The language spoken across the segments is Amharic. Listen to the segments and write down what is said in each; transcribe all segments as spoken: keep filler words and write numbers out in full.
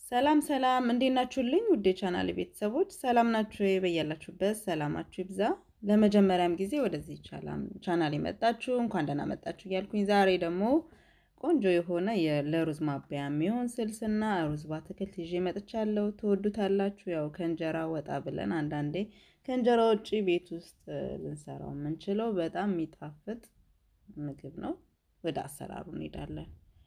ሰላም ሰላም እንዴት ናችሁልኝ ውዴ ቻናል ቤተሰቦች ሰላም ናችሁ በያላችሁበት ሰላማችሁ ይብዛ ለመጀመሪያም ጊዜ ወደዚህ ቻናል የመጣችሁ እንኳን ደህና መጣችሁ እያልኩኝ ዛሬ ደግሞ ቆንጆ የሆነ ለሩዝ ማባያ የሚሆን ስልስና ሩዝ በአትክልት ይዤ መጥቻለሁ ትወዱታላችሁ ያው ከእንጀራ ወጣ ብለን አንዳንዴ ከእንጀራ ውጪ ቤት ውስጥ ልንሰራው የምንችለው በጣም የሚጣፍጥ ምግብ ነው ወደ አሰራሩ እንሄዳለን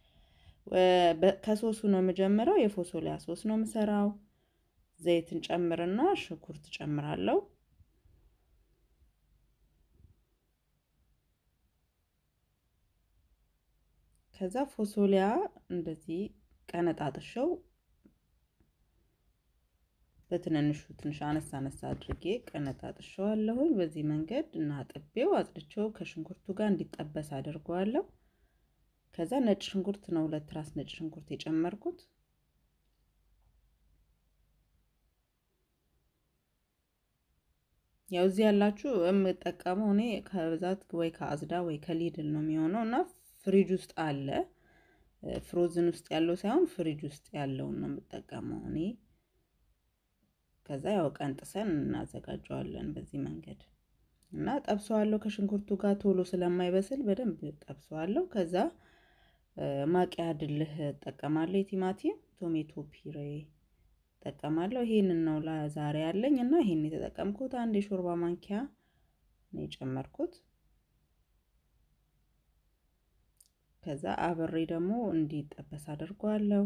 ከሶሱ ነው የምጀምረው የፎሶሊያ ሶስ ነው የምሰራው ዘይትን ጨምርና ሽንኩርት ጨምራለሁ ከዛ ፎሶሊያ እንደዚህ ቀነጣጥሽው በትንንሹ ትንሽ አነሳ አነሳ አድርጌ ቀነጣጥሽዋለሁኝ በዚህ መንገድ እና አጥቤው አጥልቼው ከሽንኩርቱ ጋር እንዲጠበስ አድርገዋለሁ ከዛ ነጭ ሽንኩርት ነው ሁለት ራስ ነጭ ሽንኩርት የጨመርኩት ያው እዚህ ያላችሁ የምጠቀመው እኔ ከብዛት ወይ ከአዝዳ ወይ ከሊድል ነው የሚሆነው እና ፍሪጅ ውስጥ አለ ፍሮዝን ውስጥ ያለው ሳይሆን ፍሪጅ ውስጥ ያለው ነው የምጠቀመው እኔ ከዛ ያው ቀንጥሰን እናዘጋጀዋለን በዚህ መንገድ እና ጠብሰዋለሁ ከሽንኩርቱ ጋር ቶሎ ስለማይበስል በደንብ ጠብሰዋለሁ ከዛ ማቂያ ድልህ ተጠቀማለሁ ቲማቲም ቶሜቶ ፒሬ ተጠቀማለሁ ይሄንን ነው ለዛሬ ያለኝ እና ይሄን የተጠቀምኩት አንድ የሾርባ ማንኪያ ነው የጨመርኩት ከዛ አብሬ ደግሞ እንዲጠበስ አድርጓለሁ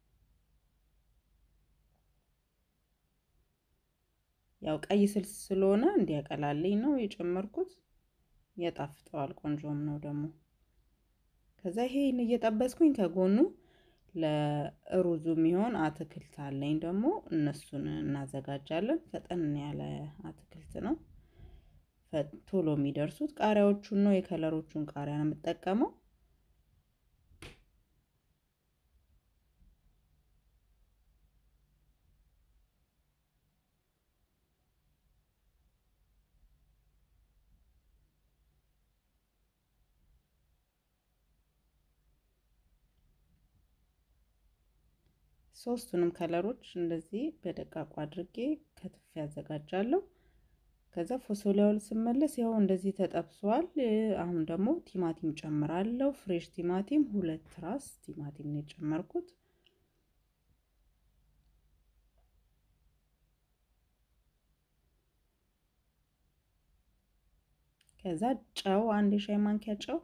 ያው ቀይ ስልስ ስለሆነ እንዲያቀላልኝ ነው የጨመርኩት ያጣፍጠዋል ቆንጆም ነው ደግሞ ከዛ ይሄን እየጠበስኩኝ ከጎኑ ለሩዙ የሚሆን አትክልት አለኝ ደግሞ እነሱን እናዘጋጃለን ፈጠን ያለ አትክልት ነው ቶሎ የሚደርሱት ቃሪያዎቹን ነው የከለሮቹን ቃሪያ ነው የምጠቀመው ሶስቱንም ከለሮች እንደዚህ በደቃቁ አድርጌ ከትፍ ያዘጋጃለሁ ከዛ ፎሶሊያውን ስመለስ ያው እንደዚህ ተጠብሷል አሁን ደግሞ ቲማቲም ጨምራለሁ ፍሬሽ ቲማቲም ሁለት ራስ ቲማቲም ነው ጨመርኩት ከዛ ጨው አንድ ሻይ ማንኪያ ጨው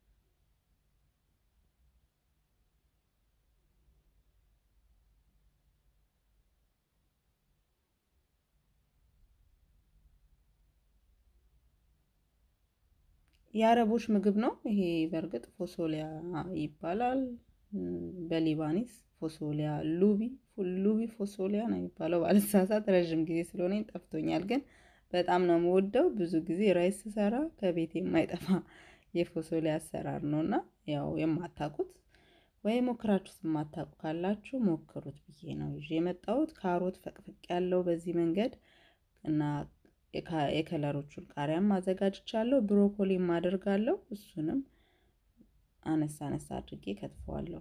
የአረቦች ምግብ ነው ይሄ በርግጥ ፎሶሊያ ይባላል በሊባኒስ ፎሶሊያ ሉቢ ሉቢ ፎሶሊያ ነው የሚባለው ባልሳሳት ረጅም ጊዜ ስለሆነ ጠፍቶኛል ግን በጣም ነው የምወደው ብዙ ጊዜ ራይስ ሰራ ከቤቴ የማይጠፋ የፎሶሊያ አሰራር ነውና ያው የማታቁት ወይ ሞክራችሁት የማታቁ ካላችሁ ሞክሩት ብዬ ነው ይዤ የመጣሁት ካሮት ፈቅፍቅ ያለው በዚህ መንገድ እና የከለሮቹን ቃሪያም አዘጋጅቻለሁ ብሮኮሊም አደርጋለሁ እሱንም አነሳ አነሳ አድርጌ ከትፈዋለሁ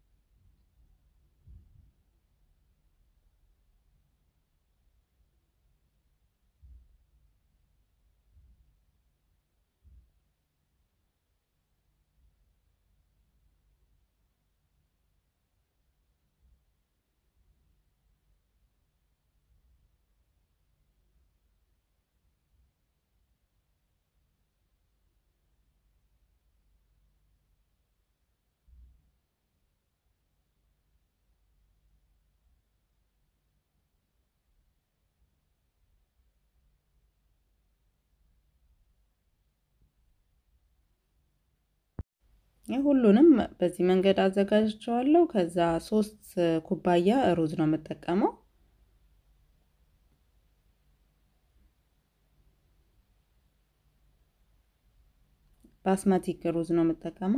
ሁሉንም በዚህ መንገድ አዘጋጅቻለሁ ከዛ ሶስት ኩባያ ሩዝ ነው የምጠቀመው ባስማቲክ ሩዝ ነው የምጠቀመው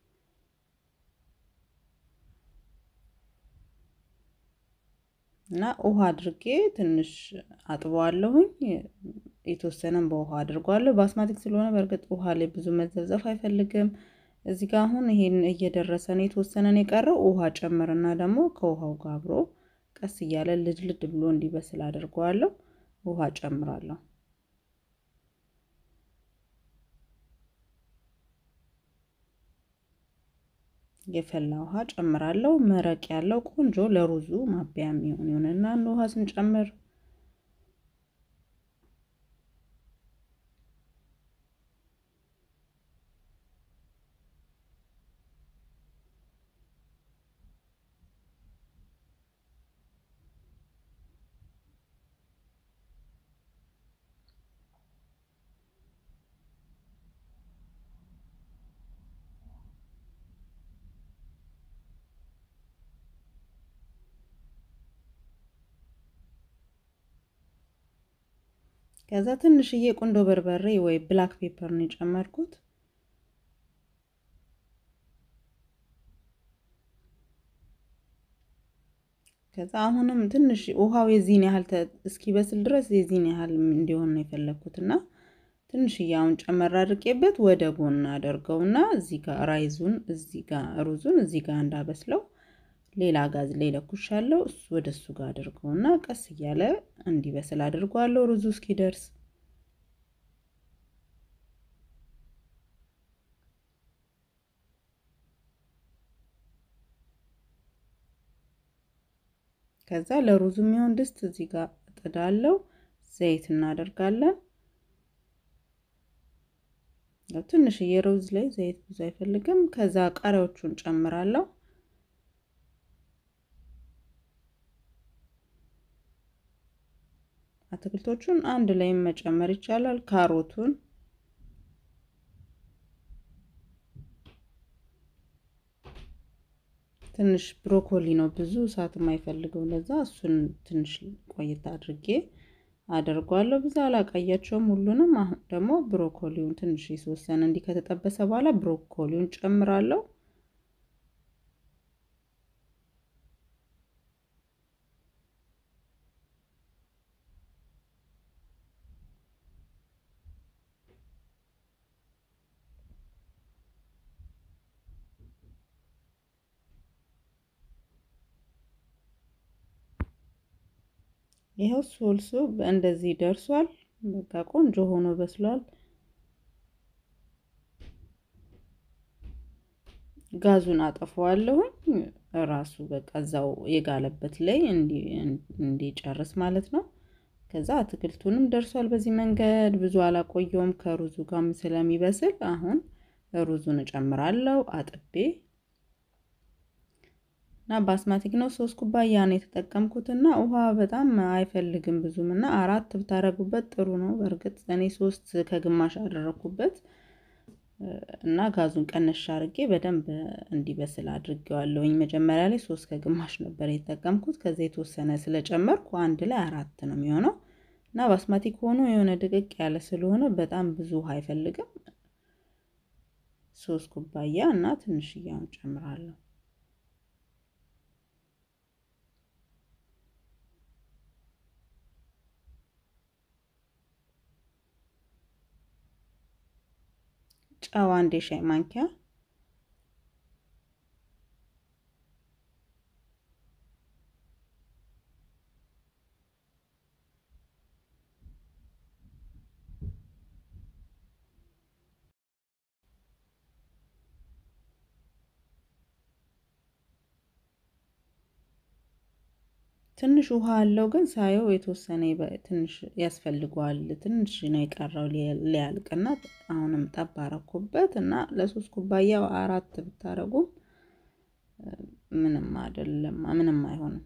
እና ውሃ አድርጌ ትንሽ አጥበዋለሁኝ የተወሰነም በውሃ አድርጓለሁ ባስማቲክ ስለሆነ በርግጥ ውሃ ላይ ብዙ መዘፍዘፍ አይፈልግም እዚህ ጋር አሁን ይሄን እየደረሰ ነው የተወሰነ ነው የቀረው ውሃ ጨምርና ደግሞ ከውሃው ጋር አብሮ ቀስ እያለ ልጅ ልድ ብሎ እንዲበስል አድርገዋለሁ። ውሃ ጨምራለሁ። የፈላ ውሃ ጨምራለሁ። መረቅ ያለው ቆንጆ ለሩዙ ማባያ የሚሆን ይሆንና ውሃ ስንጨምር ከዛ ትንሽዬ ቁንዶ በርበሬ ወይ ብላክ ፔፐር ነው የጨመርኩት። ከዛ አሁንም ትንሽ ውሃው የዚህን ያህል እስኪበስል ድረስ የዚህን ያህል እንዲሆን ነው የፈለኩትና ትንሽዬ አሁን ጨመር አድርጌበት ወደ ጎን አደርገውና እዚህ ጋር ራይዙን እዚህ ጋር ሩዙን እዚህ ጋር እንዳበስለው ሌላ ጋዝ ላይ ለኩሻለሁ። እሱ ወደ እሱ ጋር አድርገውና ቀስ እያለ እንዲበስል አድርጓለሁ ሩዙ እስኪደርስ። ከዛ ለሩዙ የሚሆን ድስት እዚህ ጋር እጥዳለሁ። ዘይት እናደርጋለን። ያው ትንሽዬ ሩዝ ላይ ዘይት ብዙ አይፈልግም። ከዛ ቃሪያዎቹን ጨምራለሁ። አትክልቶቹን አንድ ላይ መጨመር ይቻላል። ካሮቱን ትንሽ ብሮኮሊ ነው ብዙ እሳት የማይፈልገው ለዛ እሱን ትንሽ ቆይታ አድርጌ አደርጋለሁ። ብዙ አላቀያቸውም ሁሉንም። አሁን ደግሞ ብሮኮሊውን ትንሽ የተወሰነ እንዲ ከተጠበሰ በኋላ ብሮኮሊውን ጨምራለሁ። ይሄው ሶልሱ እንደዚህ ደርሷል። በቃ ቆንጆ ሆኖ በስሏል። ጋዙን አጠፋዋለሁ። ራሱ በቃ እዛው የጋለበት ላይ እንዲ እንዲጨርስ ማለት ነው። ከዛ አትክልቱንም ደርሷል። በዚህ መንገድ ብዙ አላቆየውም ከሩዙ ጋርም ስለሚበስል አሁን ሩዙን እጨምራለሁ አጥቤ እና ባስማቲክ ነው ሶስት ኩባያ ነው የተጠቀምኩትና ውሃ በጣም አይፈልግም ብዙምና አራት ብታረጉበት ጥሩ ነው። በርግጥ እኔ ሶስት ከግማሽ አደረኩበት እና ጋዙን ቀነሽ አድርጌ በደንብ እንዲበስል አድርጌዋለሁኝ። መጀመሪያ ላይ ሶስት ከግማሽ ነበር የተጠቀምኩት። ከዛ የተወሰነ ስለጨመርኩ አንድ ላይ አራት ነው የሚሆነው እና ባስማቲክ ሆኖ የሆነ ድቅቅ ያለ ስለሆነ በጣም ብዙ ውሃ አይፈልግም። ሶስት ኩባያ እና ትንሽዬውን ጨምራለሁ። ጨው አንድ የሻይ ማንኪያ፣ ትንሽ ውሃ አለው ግን ሳየው የተወሰነ ትንሽ ያስፈልገዋል። ትንሽ ነው የቀረው ሊያልቅና አሁንም ጠብ አረኩበት እና ለሶስት ኩባያው አራት ብታረጉ ምንም አይደለም፣ ምንም አይሆንም።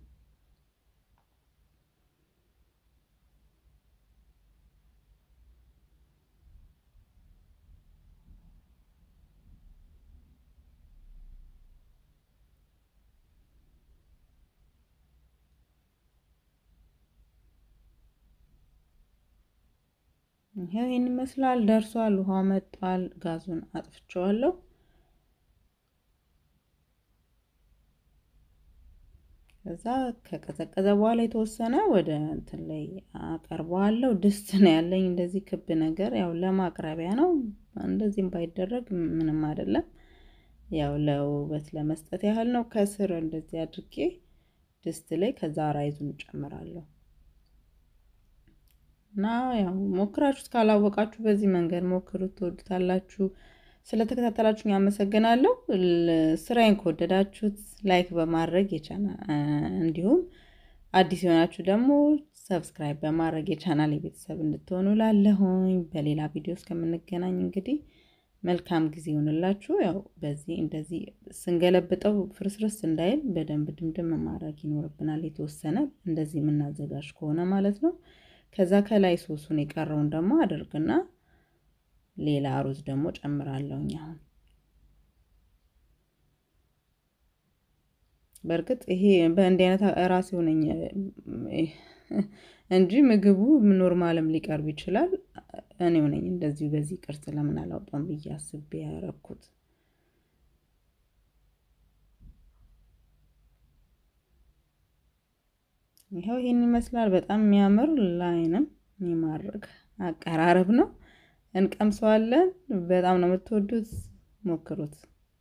ይሄን ይመስላል ደርሷል። ውሃው መጥቷል። ጋዙን አጥፍቼዋለሁ። ከዛ ከቀዘቀዘ በኋላ የተወሰነ ወደ እንትን ላይ አቀርበዋለሁ። ድስት ነው ያለኝ እንደዚህ ክብ ነገር ያው ለማቅረቢያ ነው። እንደዚህም ባይደረግ ምንም አይደለም። ያው ለውበት ለመስጠት ያህል ነው። ከስር እንደዚህ አድርጌ ድስት ላይ ከዛ ራይዙን ጨምራለሁ። እና ያው ሞክራችሁት ካላወቃችሁ በዚህ መንገድ ሞክሩት፣ ትወዱታላችሁ። ስለተከታተላችሁኝ አመሰግናለሁ። ስራዬን ከወደዳችሁት ላይክ በማድረግ የቻናል እንዲሁም አዲስ የሆናችሁ ደግሞ ሰብስክራይብ በማድረግ የቻናል ቤተሰብ እንድትሆኑ ላለሁኝ። በሌላ ቪዲዮ እስከምንገናኝ እንግዲህ መልካም ጊዜ ይሁንላችሁ። ያው በዚህ እንደዚህ ስንገለብጠው ፍርስርስ እንዳይል በደንብ ድምድም ማድረግ ይኖርብናል፣ የተወሰነ እንደዚህ የምናዘጋጅ ከሆነ ማለት ነው። ከዛ ከላይ ሶሱን የቀረውን ደግሞ አድርግና ሌላ ሩዝ ደግሞ ጨምራለሁኝ። አሁን በርግጥ ይሄ በእንዲህ አይነት ራስ ሆነኝ እንጂ ምግቡ ኖርማልም ሊቀርብ ይችላል። እኔው ነኝ እንደዚህ በዚህ ቅርጽ ለምን አላውጣም ብዬ አስቤ ያረኩት። ይሄው ይሄን ይመስላል። በጣም የሚያምር ላይንም የሚማርክ አቀራረብ ነው። እንቀምሰዋለን። በጣም ነው የምትወዱት፣ ሞክሩት።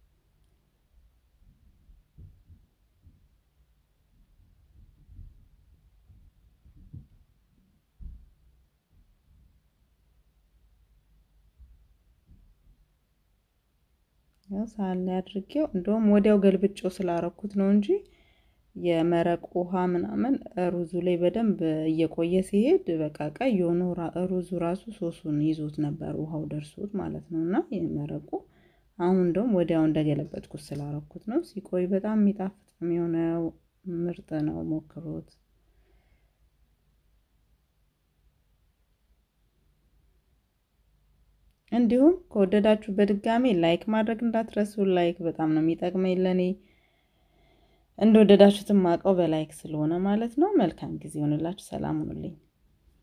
ያው ሳለ አድርጌው እንደውም ወዲያው ገልብጬው ስላረኩት ነው እንጂ የመረቅ ውሃ ምናምን ሩዙ ላይ በደንብ እየቆየ ሲሄድ በቃ ቀይ ሆኖ ሩዙ ራሱ ሶሱን ይዞት ነበር፣ ውሃው ደርሶት ማለት ነውና የመረቁ አሁን እንደውም ወዲያው እንደገለበጥኩት ስላረኩት ነው። ሲቆይ በጣም የሚጣፍጥ የሚሆነው ምርጥ ነው፣ ሞክሩት። እንዲሁም ከወደዳችሁ በድጋሚ ላይክ ማድረግ እንዳትረሱ። ላይክ በጣም ነው የሚጠቅመኝ ለኔ። እንደወደዳችሁትም ማቀው በላይክ ስለሆነ ማለት ነው። መልካም ጊዜ ይሁንላችሁ። ሰላም ሁኑልኝ።